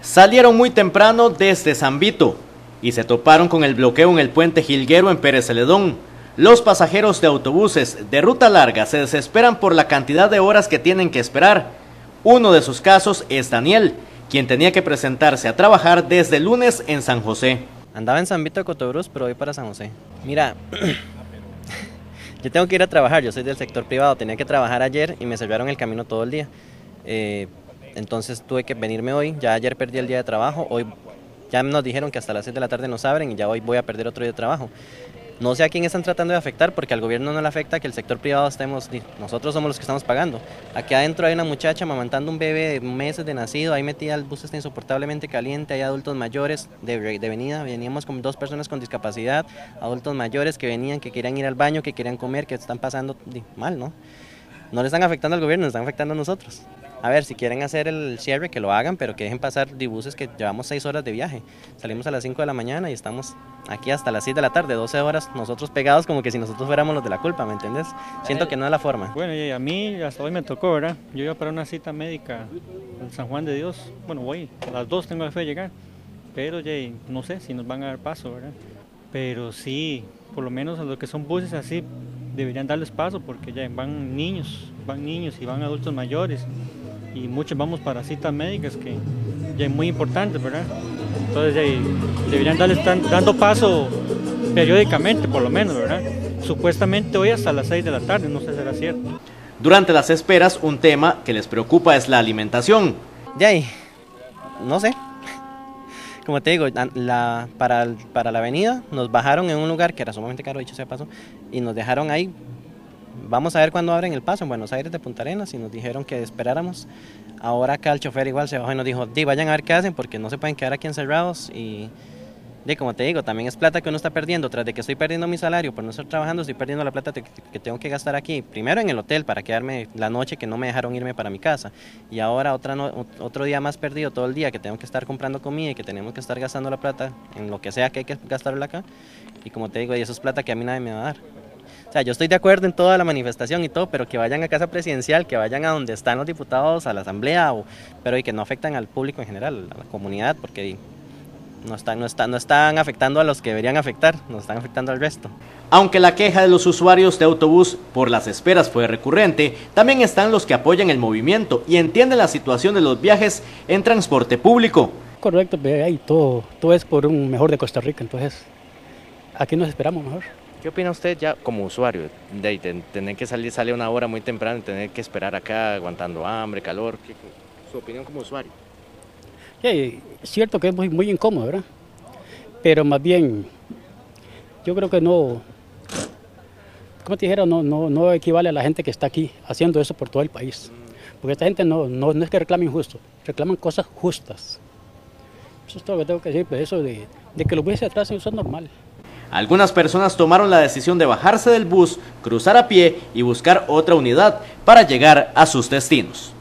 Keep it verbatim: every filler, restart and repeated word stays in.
Salieron muy temprano desde San Vito y se toparon con el bloqueo en el puente Jilguero en Pérez Celedón. Los pasajeros de autobuses de ruta larga se desesperan por la cantidad de horas que tienen que esperar. Uno de sus casos es Daniel, quien tenía que presentarse a trabajar desde el lunes en San José. Andaba en San Vito de Cotobruz, pero voy para San José. Mira, yo tengo que ir a trabajar, yo soy del sector privado, tenía que trabajar ayer y me cerraron el camino todo el día. Eh, entonces tuve que venirme hoy, ya ayer perdí el día de trabajo, hoy ya nos dijeron que hasta las seis de la tarde nos abren y ya hoy voy a perder otro día de trabajo. No sé a quién están tratando de afectar, porque al gobierno no le afecta que el sector privado estemos, nosotros somos los que estamos pagando. Aquí adentro hay una muchacha amamantando un bebé de meses de nacido, ahí metida, el bus está insoportablemente caliente, hay adultos mayores de, de venida, veníamos con dos personas con discapacidad, adultos mayores que venían, que querían ir al baño, que querían comer, que están pasando mal, ¿no? No le están afectando al gobierno, le están afectando a nosotros. A ver, si quieren hacer el cierre, que lo hagan, pero que dejen pasar buses que llevamos seis horas de viaje. Salimos a las cinco de la mañana y estamos aquí hasta las seis de la tarde, doce horas, nosotros pegados como que si nosotros fuéramos los de la culpa, ¿me entiendes? Siento que no es la forma. Bueno, y a mí hasta hoy me tocó, ¿verdad? Yo iba para una cita médica en San Juan de Dios. Bueno, voy, a las dos tengo la fe de llegar, pero ya no sé si nos van a dar paso, ¿verdad? Pero sí, por lo menos a los que son buses así, deberían darles paso porque ya van niños, van niños y van adultos mayores. Y muchos vamos para citas médicas que ya es muy importante, ¿verdad? Entonces ya deberían darle están dando paso periódicamente, por lo menos, ¿verdad? Supuestamente hoy hasta las seis de la tarde, no sé si será cierto. Durante las esperas, un tema que les preocupa es la alimentación. De ahí, no sé. Como te digo, la, para, para la avenida nos bajaron en un lugar que era sumamente caro, dicho sea paso, y nos dejaron ahí. Vamos a ver cuándo abren el paso en Buenos Aires de Punta Arenas y nos dijeron que esperáramos. Ahora acá el chofer igual se bajó y nos dijo, di, vayan a ver qué hacen porque no se pueden quedar aquí encerrados y, di, como te digo, también es plata que uno está perdiendo. Tras de que estoy perdiendo mi salario por no estar trabajando, estoy perdiendo la plata que tengo que gastar aquí. Primero en el hotel para quedarme la noche que no me dejaron irme para mi casa. Y ahora otra no, otro día más perdido todo el día que tengo que estar comprando comida y que tenemos que estar gastando la plata en lo que sea que hay que gastarla acá. Y como te digo, y eso es plata que a mí nadie me va a dar. O sea, yo estoy de acuerdo en toda la manifestación y todo, pero que vayan a Casa Presidencial, que vayan a donde están los diputados, a la asamblea, o, pero y que no afectan al público en general, a la comunidad, porque no están, no, están, no están afectando a los que deberían afectar, nos están afectando al resto. Aunque la queja de los usuarios de autobús por las esperas fue recurrente, también están los que apoyan el movimiento y entienden la situación de los viajes en transporte público. Correcto, ahí todo, todo es por un mejor de Costa Rica, entonces aquí nos esperamos mejor. ¿Qué opina usted ya como usuario de, de tener que salir, sale una hora muy temprano y tener que esperar acá aguantando hambre, calor? ¿Qué, su opinión como usuario? Sí, es cierto que es muy, muy incómodo, ¿verdad? Pero más bien, yo creo que no, como te dijera, no, no, no equivale a la gente que está aquí haciendo eso por todo el país. Porque esta gente no, no, no es que reclame injusto, reclaman cosas justas. Eso es todo lo que tengo que decir, pues eso de, de que los buses se atrasen, eso es normal. Algunas personas tomaron la decisión de bajarse del bus, cruzar a pie y buscar otra unidad para llegar a sus destinos.